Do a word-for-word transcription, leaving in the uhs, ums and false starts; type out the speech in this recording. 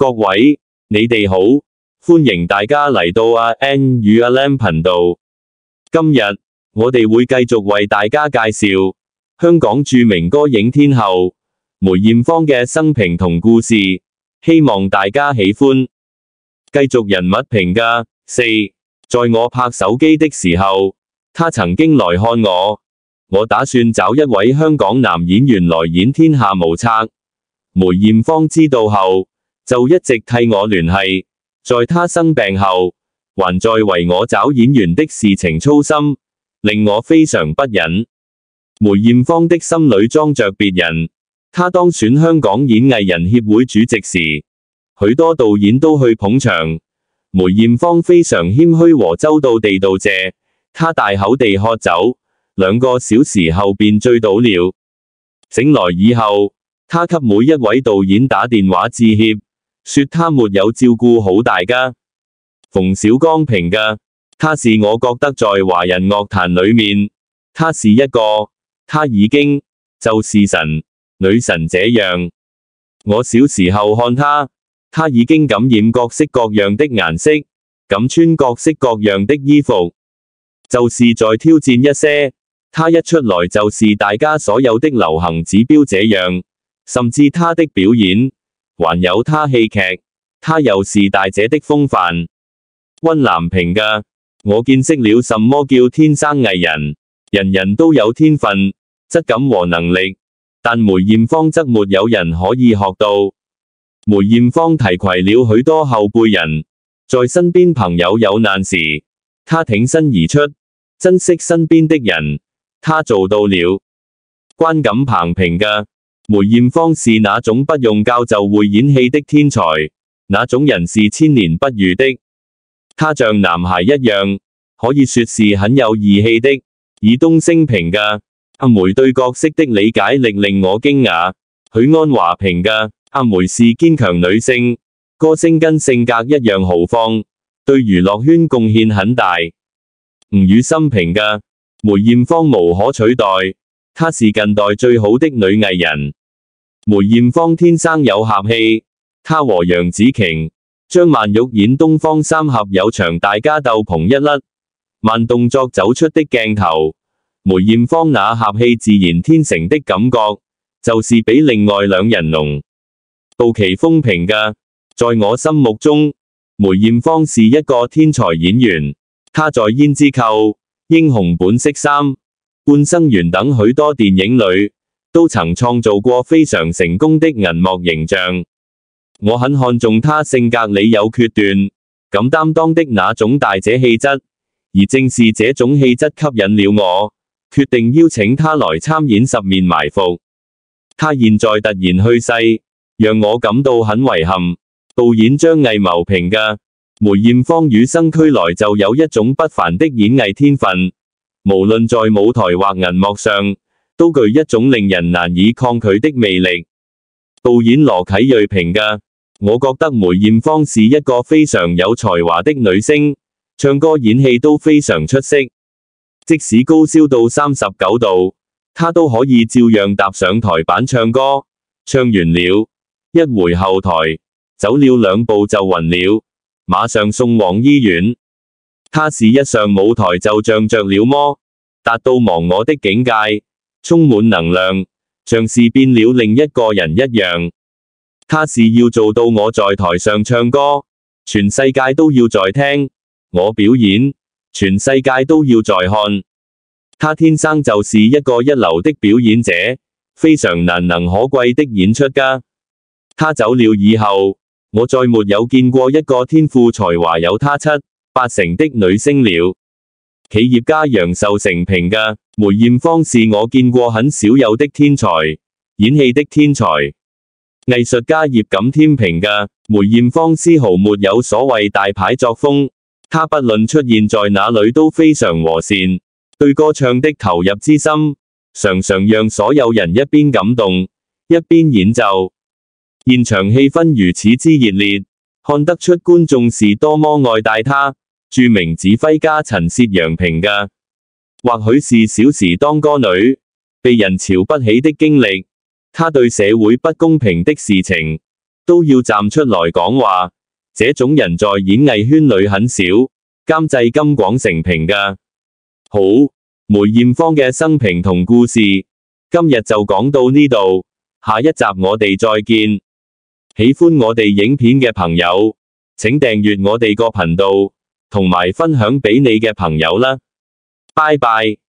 各位，你哋好，歡迎大家嚟到阿 N 與阿 Lam 頻道。今日我哋會繼續為大家介紹香港著名歌影天后梅艷芳嘅生平同故事，希望大家喜歡。繼續人物評價。四，在我拍手機的時候，他曾經來看我。我打算找一位香港男演員來演天下無賊。梅艷芳知道後，就一直替我聯繫，在他生病後，還在為我找演員的事情操心，令我非常不忍。梅艷芳的心裏裝着別人。她當選香港演藝人協會主席時，許多導演都去捧場。梅艷芳非常謙虛和周到地道謝，她大口地喝酒，兩個小時後便醉倒了。醒來以後，她給每一位導演打電話致歉，說她沒有照顧好大家。馮小剛評價，她是我覺得在華人樂壇裏面，她是一個，她已經就是神，女神這樣。我小時候看她，她已經感染各式各樣的顏色，敢穿各式各樣的衣服，就是在挑戰一些，她一出來就是大家所有的流行指標這樣。甚至她的表演，還有她戲劇，她又是大姐的風範。溫嵐評價，我見識了什麼叫天生藝人，人人都有天分、質感和能力，但梅艷芳則沒有人可以學到。梅艷芳提攜了許多後輩人，在身邊朋友有難時，她挺身而出，珍惜身邊的人，她做到了。關錦鵬評價，梅艷芳是那種不用教就會演戲的天才，那種人是千年不遇的。她像男孩一樣，可以說是很有義氣的。以東升評價，阿梅對角色的理解力令我驚訝。許安華評價，阿梅是堅強女性，歌聲跟性格一樣豪放，對娛樂圈貢獻很大。吳宇森評價，梅艷芳無可取代，她是近代最好的女藝人。梅艷芳天生有俠氣，她和楊紫瓊、張曼玉演東方三俠有場大家鬥捧一甩，慢動作走出的鏡頭，梅艷芳那俠氣自然天成的感覺，就是比另外兩人濃。杜琪峰評價，在我心目中，梅艷芳是一個天才演員，她在胭脂扣、英雄本色三、半生緣等許多電影裏，都曾創造過非常成功的銀幕形象。我很看重她性格裏有決斷、敢擔當的那種大姐氣質，而正是這種氣質吸引了我，決定邀請她來參演十面埋伏。她現在突然去世，讓我感到很遺憾。導演張藝謀評價，梅艷芳與生俱來就有一種不凡的演藝天分，無論在舞台或銀幕上，都具一種令人難以抗拒的魅力。導演羅啟銳評價，我覺得梅艷芳是一個非常有才華的女星，唱歌演戲都非常出色，即使高燒到三十九度，她都可以照樣踏上台板唱歌，唱完了，一回後台，走了兩步就暈了，馬上送往醫院。她是一上舞台就像着了魔，達到忘我的境界，充滿能量，像是變了另一個人一樣。她是要做到我在台上唱歌，全世界都要在聽；我表演，全世界都要在看。她天生就是一個一流的表演者，非常難能可貴的演出家。她走了以後，我再沒有見過一個天賦才華有她七八成的女星了。企業家楊受成評價，梅艷芳是我見過很少有的天才，演戲的天才。藝術家葉錦添評價，梅艷芳絲毫沒有所謂大牌作風，她不論出現在哪裏都非常和善，對歌唱的投入之深，常常讓所有人一邊感動，一邊演奏。現場氣氛如此之熱烈，看得出觀眾是多麼愛戴她。著名指揮家陳薛陽評價，或許是小時當歌女，被人瞧不起的經歷，她對社會不公平的事情， 都要站出來講話。這種人在演藝圈裏很少。監製金廣成評㗎。好，梅艷芳嘅生平同故事，今日就講到呢度，下一集我哋再見。喜歡我哋影片嘅朋友，請訂閱我哋個頻道，同埋分享俾你嘅朋友啦。拜拜。